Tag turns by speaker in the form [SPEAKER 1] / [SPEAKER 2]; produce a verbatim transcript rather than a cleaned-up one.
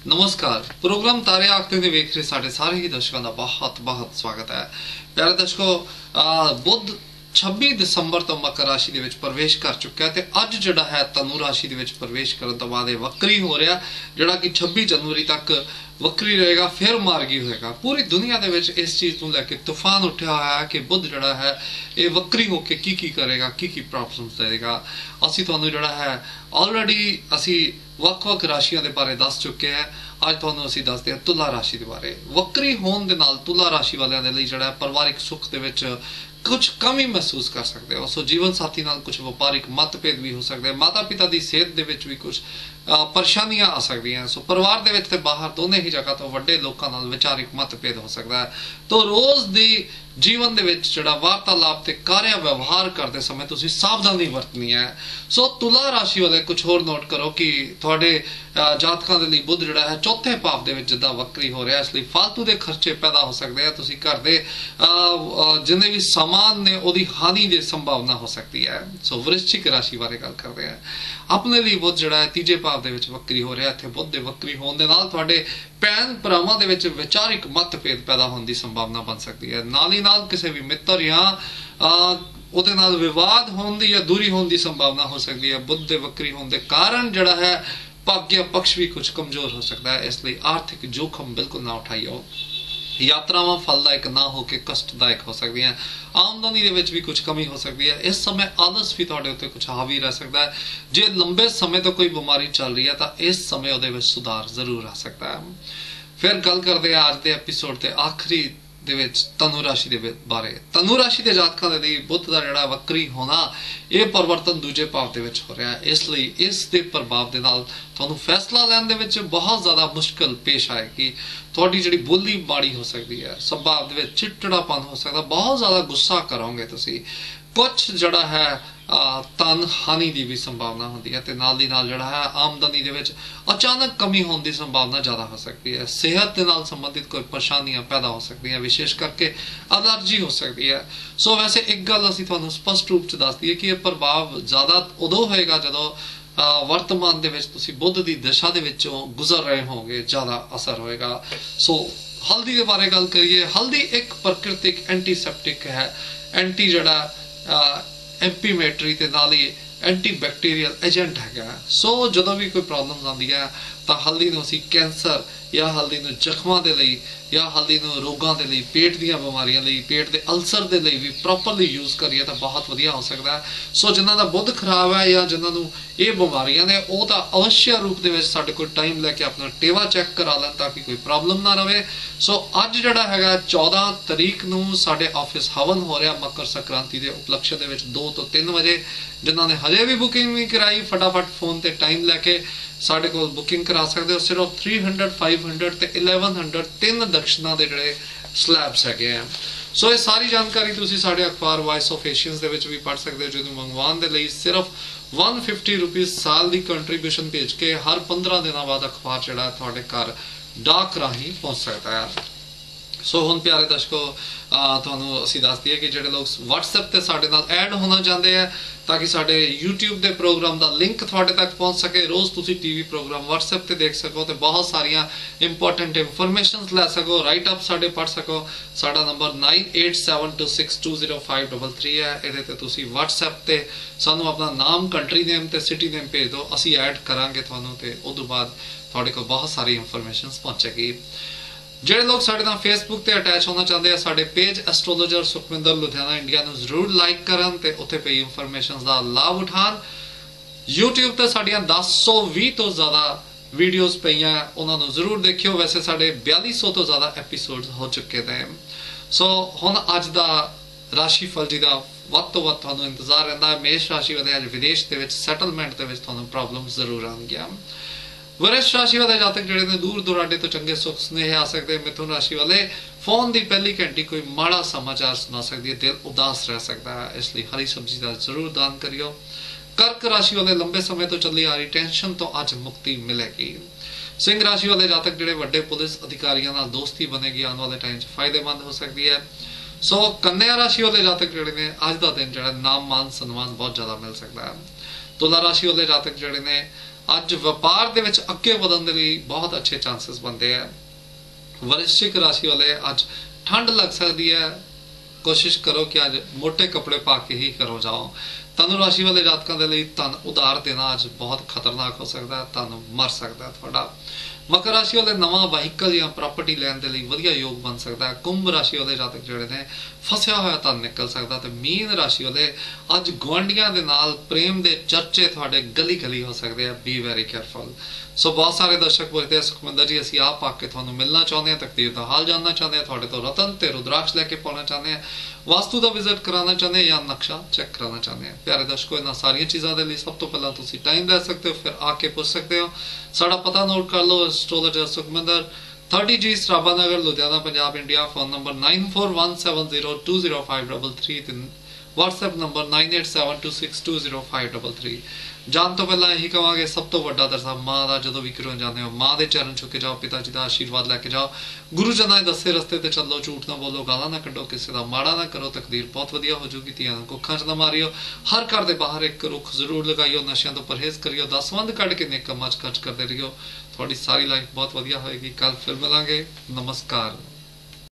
[SPEAKER 1] नमस्कार। प्रोग्राम तारे आखते ने वेख रहे साढ़े सारे ही दर्शकों का बहुत बहुत स्वागत है। प्यारे दर्शकों, बुध छब्बीस दिसंबर तो मकर राशि दे विच प्रवेश कर चुका है ते अज जिहड़ा है तनु राशि दे विच प्रवेश करन तो बाद वक्री हो रहा, जिहड़ा कि छब्बीस जनवरी तक वक्री रहेगा, फिर मार्गी होएगा। पूरी दुनिया दे विच इस चीज़ को लैके तूफान उठा हुआ है कि बुध जिहड़ा है ये वक्री होके की की करेगा, की की प्रॉब्लम्स देगा। असीं तुहानूं जिहड़ा है ऑलरेडी असीं वख-वख राशियां दे बारे दस चुके हैं। अज तुहानूं असीं दसदे हां तुला राशि दे बारे। वक्री होण दे नाल तुला राशि वालियां दे लई जिहड़ा परिवारिक सुख दे विच कुछ कमी महसूस कर सकते हो। सो जीवन साथी नाल कुछ व्यापारिक मतभेद भी हो सकते हैं। माता पिता की सेहत दे विच भी कुछ परेशानियां आ सकती हैं। सो परिवार दे विच ते बाहर दोनों ही जगह तो वड्डे लोकां नाल विचारिक मतभेद हो सकता है। तो रोज़ दी जीवन दे विच जिहड़ा वार्तालाप ते कार्य व्यवहार करते समय तुसीं सावधानी वरतनी है। सो तुला राशि वाले कुछ होर नोट करो कि तुहाडे जातकां दे लई बुध जिहड़ा है चौथे भाव दे विच जिद्दां वक्री हो रहा है, इसलिए फालतू दे खर्चे पैदा हो सकते हैं। तुसीं घर दे जिन्ने भी सामान ने उहदी हानि की संभावना हो सकती है। सो वृश्चिक राशि बारे गल करते हैं। अपने लिए बुध जिहड़ा है तीजे भाव दे विच वक्री हो रहा है। इत्थे बुध दे वक्री होण दे नाल तुहाडे भैन भरावां दे विच विचारिक मतभेद पैदा होने की संभावना बन सकती है। नाल ही नाल किसी भी मित्र या ਉਹਦੇ ਨਾਲ विवाद होने की या दूरी होने की संभावना हो सकती है। बुध दे वक्री होने के कारण जिहड़ा है भाग्य पक्ष भी कुछ कमजोर हो सकता है, इसलिए आर्थिक जोखम बिल्कुल ना उठाइयो। यात्रावां फलदायक ना होकर कष्टदायक हो सकती हैं। आमदनी दे विच भी कुछ कमी हो सकती है। इस समय आलस भी तुहाडे उत्ते कुछ हावी रह सकता है। जे लंबे समय तो कोई बीमारी चल रही है तो इस समय उहदे विच सुधार जरूर आ सकता है। फिर गल करते हैं अज के एपीसोड के आखिरी दे विच तनु राशि दे बारे। तनु राशि के जातकां दे लई बुध दा जिहड़ा वक्री होना यह परिवर्तन दूजे भाव दे विच हो रहा है, इसलिए इस दे प्रभाव दे नाल तुहानूं फैसला लैण दे विच बहुत ज्यादा मुश्किल पेश आएगी। तुहाडी जिहड़ी बोली माड़ी हो सकती है, सुभाव दे विच चिड़चिड़ापन हो सकता, बहुत ज्यादा गुस्सा करोगे तुसीं। कुछ जिहड़ा है तन हानि की भी संभावना होती है ते नाल दी नाल जिहड़ा है आमदनी दे विच अचानक कमी होने की संभावना ज्यादा हो सकती है। सेहत के नाल संबंधित कोई परेशानियां पैदा हो सकती हैं, विशेष करके एलर्जी हो सकती है। सो वैसे एक गल असीं तुहानूं स्पष्ट रूप च दस दईए कि यह प्रभाव ज्यादा उदों होएगा जदों वर्तमान दे विच तुसीं बुध दी दशा दे विचों गुजर रहे होगे, ज्यादा असर होएगा। सो हल्दी के बारे गल करिए। हल्दी एक प्राकृतिक एंटीसैप्टिक है, एंटी जिहड़ा एंपीमेटरी ते नाल ही एंटी बैक्टीरियल एजेंट है। सो जो भी कोई प्रॉब्लम आती है तो हल्दी नूं असीं कैंसर या हल्दी नूं जख्मां दे लई या हल्दी नूं रोगां दे लई, पेट दीआं बीमारियां लई, पेट दे अल्सर दे लई भी प्रॉपरली यूज़ करिए तो बहुत वधिया हो सकता है। सो जिन्हां दा बुध खराब है या जिन्हां नूं ये बीमारियां ने वो तो अवश्य रूप दे विच साडे कोल टाइम लैके अपना टेवा चैक करा लैण ताकि कोई प्रॉब्लम ना रहे। सो अज जिहड़ा हैगा चौदह तरीक नूं साडे ऑफिस हवन हो रहा मकर संक्रांति के उपलक्ष्य दे विच दो तो तीन बजे। जिन्हां ने हजे भी बुकिंग नहीं कराई फटाफट फोन ते टाइम लैके साडे कोल बुकिंग करा सकते हो। सिर्फ थ्री हंड्रड फाइव हंड्रड ते इलेवन हंड्रड तीन दक्षिणा के जिहड़े स्लैब्स हैगे हैं। सो ये सारी जानकारी तुसीं साडे अखबार वॉइस ऑफ एशियंस दे विच भी पढ़ सकते हो। जिन्होंने मंगवाउण दे लई सिर्फ वन फिफ्टी रुपीज़ साल की कंट्रीब्यूशन भेज के हर पंद्रह दिनों बाद अखबार जिहड़ा तुहाडे घर डाक राही पहुंच सकता है। सो हुण प्यारे दर्शकों, तुहानूं असीं दस दईए कि जिहड़े लोग WhatsApp ते साडे नाल ऐड होना चाहते हैं ताकि साडे YouTube दे प्रोग्राम का लिंक तुहाडे तक पहुंच सके, रोज़ तुसीं टीवी प्रोग्राम WhatsApp ते देख सको तो बहुत सारिया इंपॉर्टेंट इंफॉर्मेशनस लै सको, राइट अप साडे पढ़ सको। साडा number nine eight seven two six two zero five double three है। इहदे ते तुसीं WhatsApp ते सानूं अपना नाम, कंट्री नेम ते सिटी नेम भेज दो, असीं ऐड करांगे तुहानूं ते उस तो बाद तुहाडे कोल बहुत सारी इंफॉर्मेशनस पहुंचेगी। ਜਿਹੜੇ लोग साडे नाल फेसबुक ते अटैच होना चाहते हैं साडे page astrologer Sukhwinder Ludhiana India नूं जरूर लाइक करन ते उत्थे पई इंफॉर्मेशन दा लाभ उठान। यूट्यूब ते साडियां दस सौ भी तो ज़्यादा वीडियोज़ पईयां, उन्हां नूं जरूर देखियो। वैसे साडे बयाली सौ तो ज़्यादा एपीसोड हो चुके हैं। सो हुण अज दा राशिफल जी दा वध तो वध तुहानूं इंतजार रहिंदा है। मेष राशि वाले अज विदेश दे विच सैटलमेंट दे विच तुहानूं प्रॉब्लम जरूर आउणगीਆਂ। वृष राशि वाले जातक जिहड़े ने दूर दुराडे तो चंगे सुख स्नेह आ सकते हैं। मिथुन राशि वाले फोन की पहली घंटी कोई माड़ा समाचार सुना सकती है, दिल उदास रह सकता है, इसलिए हरी सब्जी का जरूर दान करियो। कर्क राशि वाले लंबे समय तो चली आ रही टेंशन तो अज मुक्ति मिलेगी। सिंह राशि वाले जातक जिहड़े वड्डे पुलिस अधिकारियों नाल दोस्ती बनेगी, आने वाले टाइम फायदेमंद हो सकती है। सो कन्या राशि वाले जातक जिहड़े ने अज का दिन जिहड़ा नाम मान सन्मान बहुत ज्यादा मिल सकता है। तुला राशि वाले जातक जिहड़े ने ਅੱਜ ਵਪਾਰ ਦੇ ਵਿੱਚ ਅੱਗੇ ਵਧਣ ਦੇ ਲਈ ਬਹੁਤ ਅੱਛੇ ਚਾਂਸਸ ਬਣਦੇ ਆ। ਵਰਿਸ਼ਚਿਕ ਰਾਸ਼ੀ ਵਾਲੇ ਅੱਜ ਠੰਡ ਲੱਗ ਸਕਦੀ ਹੈ, ਕੋਸ਼ਿਸ਼ ਕਰੋ ਕਿ ਅੱਜ ਮੋٹے ਕੱਪੜੇ ਪਾ ਕੇ ਹੀ ਕਰੋ ਜਾਓ। ਧਨੁ ਰਾਸ਼ੀ ਵਾਲੇ ਜਾਤਕਾਂ ਦੇ ਲਈ ਧਨ ਉਧਾਰ ਦੇਣਾ ਅੱਜ ਬਹੁਤ ਖਤਰਨਾਕ ਹੋ ਸਕਦਾ ਹੈ, ਧਨ ਮਰ ਸਕਦਾ ਹੈ ਤੁਹਾਡਾ। ਮਕਰ ਰਾਸ਼ੀ ਵਾਲੇ ਨਵਾਂ ਵਹੀਕਲ ਜਾਂ ਪ੍ਰਾਪਰਟੀ ਲੈਣ ਦੇ ਲਈ ਵਧੀਆ ਯੋਗ ਬਣ ਸਕਦਾ ਹੈ। ਕੁੰਭ ਰਾਸ਼ੀ ਵਾਲੇ ਜਾਤਕ ਜਿਹੜੇ ਨੇ ਫਸਿਆ ਹੋਇਆ ਧਨ ਨਿਕਲ ਸਕਦਾ। ਤੇ ਮੀਨ ਰਾਸ਼ੀ ਵਾਲੇ ਅੱਜ ਗੁਆਂਢੀਆਂ ਦੇ ਨਾਲ ਪ੍ਰੇਮ ਦੇ ਚਰਚੇ ਤੁਹਾਡੇ ਗਲੀ ਗਲੀ ਹੋ ਸਕਦੇ ਆ, ਬੀ ਵੈਰੀ ਕੇਅਰਫੁਲ। ਸੋ ਬਹੁਤ ਸਾਰੇ ਦਰਸ਼ਕ ਪੁੱਛਦੇ ਆ ਸੁਖਮਿੰਦਰ ਜੀ ਅਸੀਂ ਆਪ ਆ ਕੇ ਤੁਹਾਨੂੰ ਮਿਲਣਾ ਚਾਹੁੰਦੇ ਹਾਂ, ਤਕਦੀਰ ਦਾ ਹਾਲ ਜਾਨਣਾ ਚਾਹੁੰਦੇ ਹਾਂ, ਤੁਹਾਡੇ ਤੋਂ ਰਤਨ ਤੇ ਰੁਦਰਾਕਸ਼ ਲੈ ਕੇ ਪਾਉਣਾ ਚਾਹੁੰਦੇ ਹਾਂ, ਵਾਸਤੂ ਦਾ ਵਿਜ਼ਿਟ ਕਰਾਉਣਾ ਚਾਹੁੰਦੇ ਹਾਂ ਜਾਂ ਨਕਸ਼ਾ ਚੈੱਕ ਕਰਾਉਣਾ ਚਾਹੁੰਦੇ ਹਾਂ। ਪਿਆਰੇ ਦਰਸ਼ਕੋ, ਇਹਨਾਂ ਸਾਰੀਆਂ ਚੀਜ਼ਾਂ ਦੇ ਲਈ ਸਭ ਤੋਂ ਪਹਿਲਾਂ ਤੁਸੀਂ ਟਾਈਮ ਲੈ ਸਕਦੇ ਹੋ, ਫਿਰ ਆ ਕੇ ਪੁੱਛ ਸਕਦੇ ਹੋ। ਸਾਡਾ ਪਤਾ ਨੋਟ ਕਰ ਲਓ, astrologer Sukhminder thirty G Sarabha Nagar Ludhiana Punjab India. Phone number nine four one seven zero two zero five double three. WhatsApp number nine eight seven two six two zero five double three. जान तो पहला यही कहांगे सब तो वड्डा दरसा मां दा जदों भी किरों जांदे हो मां दे चरण छुके जाओ, पिता जी दा आशीर्वाद लैके जाओ, गुरुजनां दे दस्से रस्ते ते चलो, झूठ ना बोलो, गालां ना कड्डो, किसी दा माड़ा ना करो, तकदीर बहुत वधिया हो जूगी। धीआं नूं कुखां च ना मारियो, हर घर दे बाहर एक रुख जरूर लगाइयो, नशियां तो परहेज करियो, दसवंध कढ के नेक कम्मां च खर्च करदे रहियो, थोड़ी सारी लाइफ बहुत वधिया होएगी। कल फिर मिलांगे, नमस्कार।